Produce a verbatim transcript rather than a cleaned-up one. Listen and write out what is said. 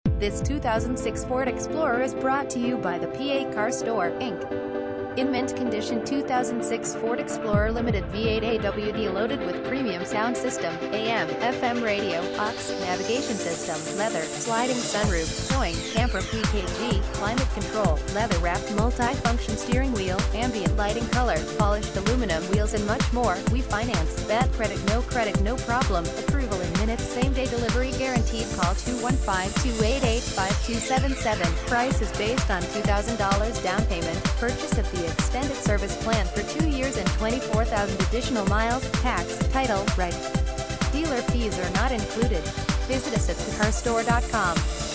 This two thousand six Ford Explorer is brought to you by the P A Car Store, Incorporated. In mint condition two thousand six Ford Explorer Limited V eight A W D loaded with premium sound system, A M, F M radio, aux, navigation system, leather, sliding sunroof, towing, camper P K G, climate control, leather-wrapped multi-function steering wheel, ambient lighting color, polished aluminum wheels and much more. We finance. Bad credit, no credit, no problem. Approval in minutes, same-day delivery guaranteed. Call two one five, two eight eight, five two seven seven. Price is based on two thousand dollars down payment. Purchase of the extended service plan for two years and twenty-four thousand additional miles, tax, title, right. Dealer fees are not included. Visit us at the car store dot com.